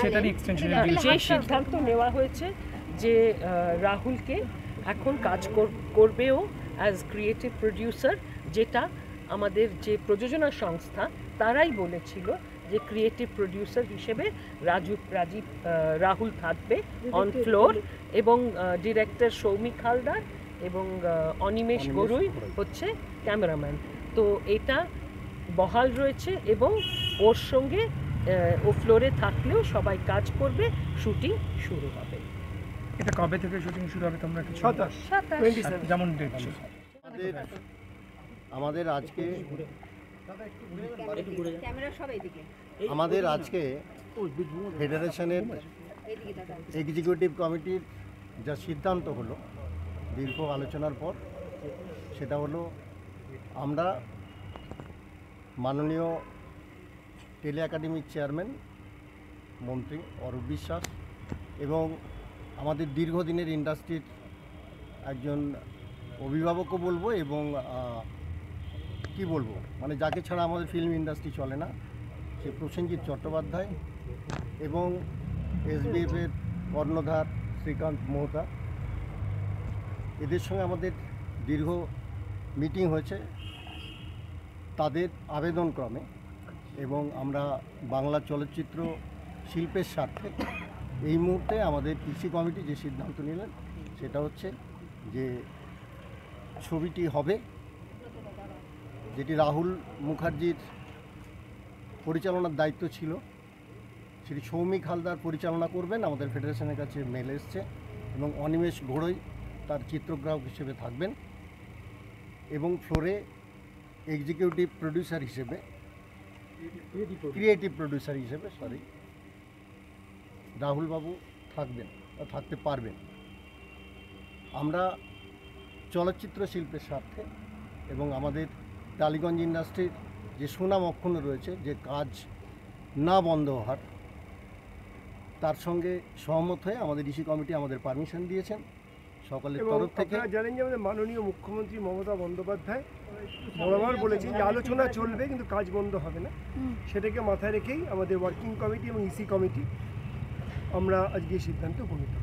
যে সিদ্ধান্ত নেওয়া হয়েছে যে রাহুলকে এখন কাজ করবেও অ্যাজ ক্রিয়েটিভ প্রডিউসার, যেটা আমাদের যে প্রযোজনা সংস্থা তারাই বলেছিল যে ক্রিয়েটিভ প্রডিউসার হিসেবে রাহুল থাকবে অন ফ্লোর, এবং ডিরেক্টর সৌমিক হালদার এবং অনিমেষ গরুই হচ্ছে ক্যামেরাম্যান। তো এটা বহাল রয়েছে এবং ওর সঙ্গে ও ফ্লোরে থাকলেও সবাই কাজ করবে, শুটিং শুরু হবে। এটা কবে থেকে শুটিং শুরু হবে তোমরা কিছু? 27 যেমন ডেট। আমাদের আজকে ফেডারেশনের এক্সিকিউটিভ কমিটির যা সিদ্ধান্ত হলো দীর্ঘ আলোচনার পর, সেটা হলো আমরা মাননীয় টেলি একাডেমির চেয়ারম্যান মন্ত্রী অরূপ বিশ্বাস এবং আমাদের দীর্ঘদিনের ইন্ডাস্ট্রির একজন অভিভাবকও বলবো এবং কি বলবো, মানে যাকে ছাড়া আমাদের ফিল্ম ইন্ডাস্ট্রি চলে না, সে প্রসেনজিৎ চট্টোপাধ্যায় এবং এসবিএফের কর্ণধার শ্রীকান্ত মোহতা, এদের সঙ্গে আমাদের দীর্ঘ মিটিং হয়েছে তাদের আবেদনক্রমে, এবং আমরা বাংলা চলচ্চিত্র শিল্পের স্বার্থে এই মুহূর্তে আমাদের কৃষি কমিটি যে সিদ্ধান্ত নিলেন সেটা হচ্ছে যে ছবিটি হবে, যেটি রাহুল মুখার্জির পরিচালনার দায়িত্ব ছিল, সেটি সৌমিক হালদার পরিচালনা করবেন। আমাদের ফেডারেশনের কাছে মেল এসছে, এবং অনিমেষ ঘোড়ই তার চিত্রগ্রাহক হিসেবে থাকবেন, এবং ফ্লোরে এক্সিকিউটিভ প্রডিউসার হিসেবে ক্রিয়েটিভ প্রডিউসার হিসেবে রাহুলবাবু থাকবেন, থাকতে পারবেন। আমরা চলচ্চিত্র শিল্পের স্বার্থে এবং আমাদের টালিগঞ্জ ইন্ডাস্ট্রির যে সুনাম অক্ষুণ্ণ রয়েছে, যে কাজ না বন্ধ হওয়ার, তার সঙ্গে সহমত হয়ে আমাদের ডিসি কমিটি আমাদের পারমিশন দিয়েছেন সকলের তরফ থেকে। জানেন যে আমাদের মাননীয় মুখ্যমন্ত্রী মমতা বন্দ্যোপাধ্যায় বরাবর বলেছেন যে আলোচনা চলবে কিন্তু কাজ বন্ধ হবে না, সেটাকে মাথায় রেখেই আমাদের ওয়ার্কিং কমিটি এবং ইসি কমিটি আমরা আজকে সিদ্ধান্ত উপনীত।